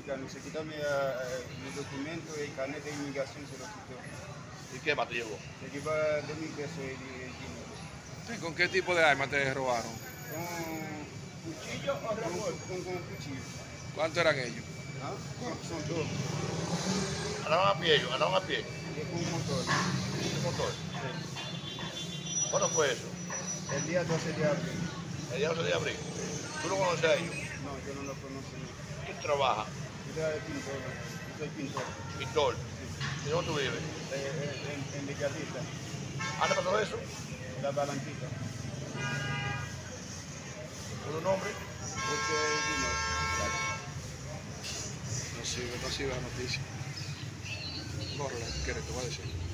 mexicano. Se quitó mi documento, el carnet de inmigración se lo quitó. ¿Y qué más te llevó? Se llevó 2.000 pesos el dinero. Sí, ¿con qué tipo de arma te robaron? ¿Con cuchillo o revólver? Con cuchillo. ¿Cuántos eran ellos? ¿Ah? Son dos. Andaban a pie ellos, andaban a pie. Y con un motor. ¿Qué motor? Sí. ¿Cuándo fue eso? El día 12 de abril. El día 12 de abril. ¿Tú lo conoces a ellos? No, yo no lo conozco. ¿Quién trabaja? Yo soy pintor. Yo soy pintor. Pintor. Sí. ¿Y dónde tú vives? En Villavista, ¿Anda pasó eso? la Balanquita. ¿Un nombre? No sigo la noticia. Corre, ¿qué te voy a decir?